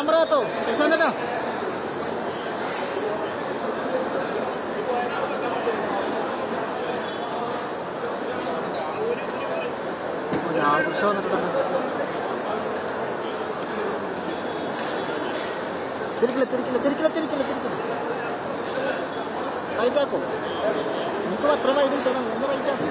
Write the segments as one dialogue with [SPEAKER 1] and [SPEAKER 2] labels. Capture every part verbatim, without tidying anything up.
[SPEAKER 1] Camera तो ऐसा ना തിരിക്കില്ല തിരിക്കില്ല തിരിക്കില്ല തിരിക്കില്ല തിരിക്കില്ല റൈറ്റാക്കോ എനിക്ക് അത്ര വൈകി ചെയ്യണം ഒന്ന് റൈറ്റാക്കോ.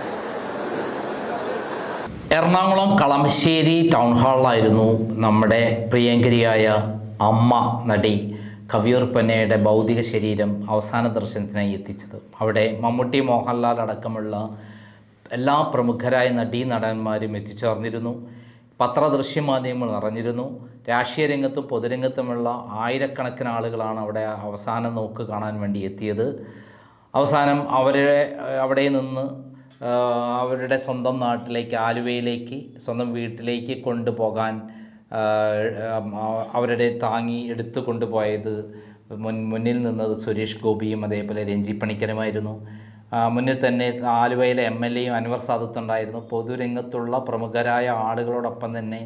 [SPEAKER 2] എറണാകുളം കളമശ്ശേരി ടൗൺ ഹാളിലായിരുന്നു നമ്മുടെ പ്രിയങ്കരിയായ അമ്മ നടി കവിയൂർപ്പന്നയുടെ ഭൗതിക ശരീരം അവസാന ദർശനത്തിനായി എത്തിച്ചത്. അവിടെ മമ്മൂട്ടി, മോഹൻലാൽ അടക്കമുള്ള എല്ലാ പ്രമുഖരായ നടീ നടന്മാരും എത്തിച്ചേർന്നിരുന്നു. പത്രദൃശ്യമാധ്യമങ്ങൾ നിറഞ്ഞിരുന്നു. രാഷ്ട്രീയ രംഗത്തും പൊതുരംഗത്തുമുള്ള ആയിരക്കണക്കിന് ആളുകളാണ് അവിടെ അവസാന നോക്ക് കാണാൻ വേണ്ടി എത്തിയത്. അവസാനം അവരെ അവിടെ നിന്ന് അവരുടെ സ്വന്തം നാട്ടിലേക്ക്, ആലുവയിലേക്ക്, സ്വന്തം വീട്ടിലേക്ക് കൊണ്ടുപോകാൻ അവരുടെ താങ്ങി എടുത്തു കൊണ്ടുപോയത് മുൻ മുന്നിൽ നിന്നത് സുരേഷ് ഗോപിയും അതേപോലെ രഞ്ജി പണിക്കരുമായിരുന്നു. മുന്നിൽ തന്നെ ആലുവയിലെ എം എൽ എയും അൻവർ സാദത്ത് ഉണ്ടായിരുന്നു. പൊതുരംഗത്തുള്ള പ്രമുഖരായ ആളുകളോടൊപ്പം തന്നെ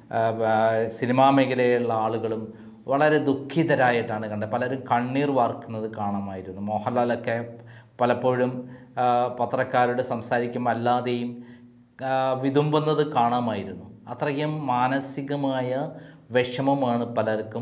[SPEAKER 2] സിനിമാ മേഖലയിലുള്ള ആളുകളും വളരെ ദുഃഖിതരായിട്ടാണ് കണ്ടത്. പലരും കണ്ണീർ വാർക്കുന്നത് കാണാമായിരുന്നു. മോഹൻലാലൊക്കെ പലപ്പോഴും പത്രക്കാരോട് സംസാരിക്കുമ്പോൾ അല്ലാതെയും വിതുമ്പുന്നത് കാണാമായിരുന്നു. അത്രയും മാനസികമായ വിഷമമാണ് പലർക്കും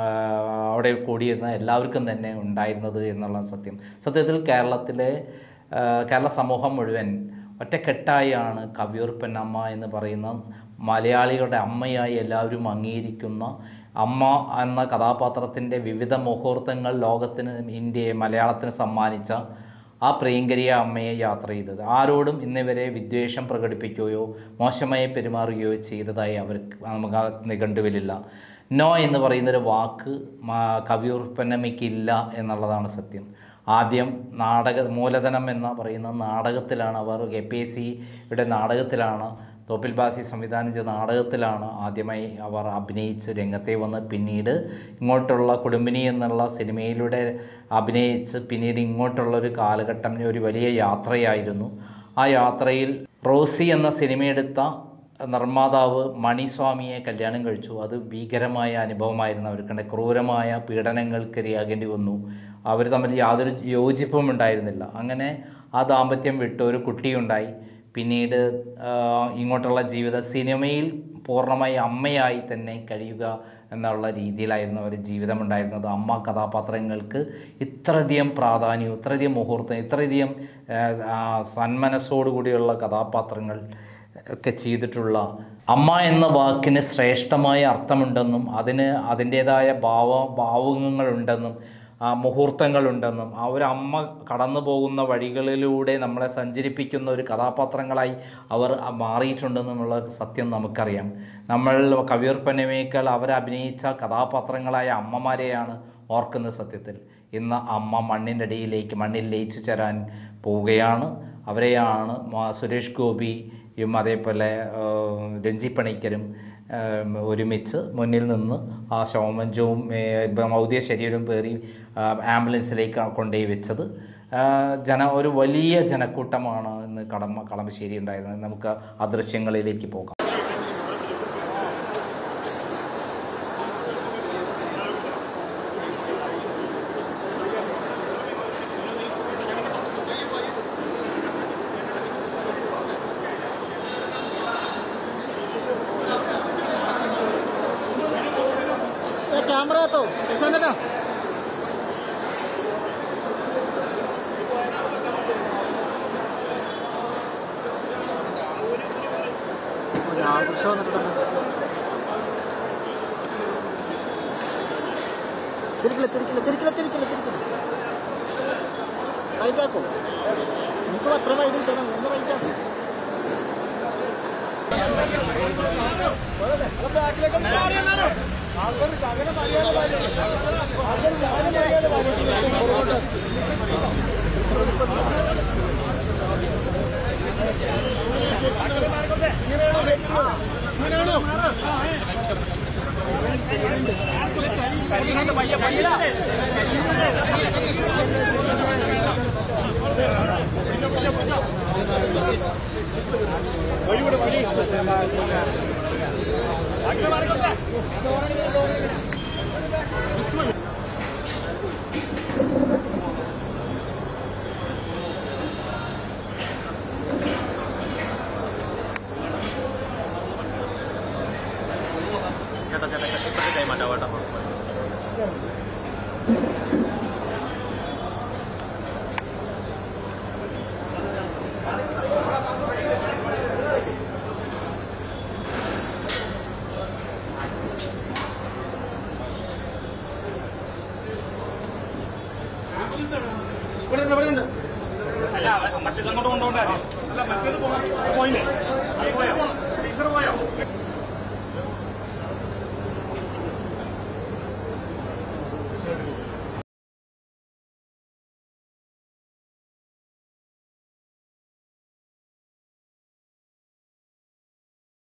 [SPEAKER 2] അവിടെ കൂടിയിരുന്ന എല്ലാവർക്കും തന്നെ ഉണ്ടായിരുന്നത് എന്നുള്ള സത്യം. സത്യത്തിൽ കേരളത്തിലെ കേരള സമൂഹം മുഴുവൻ ഒറ്റക്കെട്ടായാണ് കവിയൂർപ്പന്നമ്മ എന്ന് പറയുന്ന മലയാളികളുടെ അമ്മയായി എല്ലാവരും അംഗീകരിക്കുന്ന അമ്മ എന്ന കഥാപാത്രത്തിൻ്റെ വിവിധ മുഹൂർത്തങ്ങൾ ലോകത്തിന്, ഇന്ത്യയെ, മലയാളത്തിന് സമ്മാനിച്ച ആ പ്രിയങ്കരിയ അമ്മയെ യാത്ര ചെയ്തത്. ആരോടും ഇന്നുവരെ വിദ്വേഷം പ്രകടിപ്പിക്കുകയോ മോശമായി പെരുമാറുകയോ ചെയ്തതായി അവർക്ക് നമുക്ക് നിഘണ്ടുവിലില്ല. നോ എന്ന് പറയുന്നൊരു വാക്ക് കവിയൂർപ്പന്നമ്മയ്ക്കില്ല എന്നുള്ളതാണ് സത്യം. ആദ്യം നാടക മൂലധനം എന്ന് പറയുന്ന നാടകത്തിലാണ് അവർ, കെ പി എസ് സിയുടെ നാടകത്തിലാണ്, തോപ്പിൽ ബാസി സംവിധാനം ചെയ്ത നാടകത്തിലാണ് ആദ്യമായി അവർ അഭിനയിച്ച് രംഗത്തെ വന്ന് പിന്നീട് ഇങ്ങോട്ടുള്ള കുടുംബിനി എന്നുള്ള സിനിമയിലൂടെ അഭിനയിച്ച് പിന്നീട് ഇങ്ങോട്ടുള്ളൊരു കാലഘട്ടം ഒരു വലിയ യാത്രയായിരുന്നു. ആ യാത്രയിൽ റോസി എന്ന സിനിമയെടുത്ത നിർമ്മാതാവ് മണിസ്വാമിയെ കല്യാണം കഴിച്ചു. അത് ഭീകരമായ അനുഭവമായിരുന്നു. അവർക്കുണ്ട് ക്രൂരമായ പീഡനങ്ങൾക്ക് ഇരയാകേണ്ടി വന്നു. അവർ തമ്മിൽ യാതൊരു യോജിപ്പും ഉണ്ടായിരുന്നില്ല. അങ്ങനെ ആ ദാമ്പത്യം വിട്ട് ഒരു കുട്ടിയുണ്ടായി. പിന്നീട് ഇങ്ങോട്ടുള്ള ജീവിത സിനിമയിൽ പൂർണ്ണമായി അമ്മയായി തന്നെ കഴിയുക എന്നുള്ള രീതിയിലായിരുന്നു അവർ ജീവിതമുണ്ടായിരുന്നത്. അമ്മ കഥാപാത്രങ്ങൾക്ക് ഇത്രയധികം പ്രാധാന്യവും ഇത്രയധികം മുഹൂർത്തം, ഇത്രയധികം സന്മനസ്സോടുകൂടിയുള്ള കഥാപാത്രങ്ങൾ ഒക്കെ ചെയ്തിട്ടുള്ള അമ്മ എന്ന വാക്കിന് ശ്രേഷ്ഠമായ അർത്ഥമുണ്ടെന്നും അതിന് അതിൻ്റേതായ ഭാവ ഭാവുകങ്ങളുണ്ടെന്നും മുഹൂർത്തങ്ങളുണ്ടെന്നും ആ ഒരു അമ്മ കടന്നു പോകുന്ന വഴികളിലൂടെ നമ്മളെ സഞ്ചരിപ്പിക്കുന്ന ഒരു കഥാപാത്രങ്ങളായി അവർ മാറിയിട്ടുണ്ടെന്നുള്ള സത്യം നമുക്കറിയാം. നമ്മൾ കവിയൂർപ്പന്നമേക്കാൾ അവർ അഭിനയിച്ച കഥാപാത്രങ്ങളായ അമ്മമാരെയാണ് ഓർക്കുന്ന. സത്യത്തിൽ ഇന്ന് അമ്മ മണ്ണിൻ്റെ അടിയിലേക്ക്, മണ്ണിൽ ലയിച്ചു ചേരാൻ പോവുകയാണ്. അവരെയാണ് സുരേഷ് ഗോപിയും അതേപോലെ രഞ്ജി പണിക്കരും ഒരുമിച്ച് മുന്നിൽ നിന്ന് ആ ശവമഞ്ചവും ഭൗതിക ശരീരവും പേറി ആംബുലൻസിലേക്ക് കൊണ്ടുപോയി വെച്ചത്. ജന ഒരു വലിയ ജനക്കൂട്ടമാണ് ഇന്ന് കടമ കളമശ്ശേരി ഉണ്ടായിരുന്നത്. നമുക്ക് ആ ദൃശ്യങ്ങളിലേക്ക് പോകാം.
[SPEAKER 1] कैमरा तो ऐसा ना തിരിക്കില്ല തിരിക്കില്ല തിരിക്കില്ല തിരിക്കില്ല തിരിക്കില്ല റൈറ്റാക്കോ എനിക്ക് അത്ര വൈകി ചെയ്യണം ഒന്ന് റൈറ്റാക്കോ.
[SPEAKER 3] ചേട്ടാ ചേട്ടാ ഇപ്പോഴത്തെ കൈ മാറ്റാം കേട്ടോ. അല്ല മറ്റേതങ്ങോട്ട് കൊണ്ടുപോകണ്ട.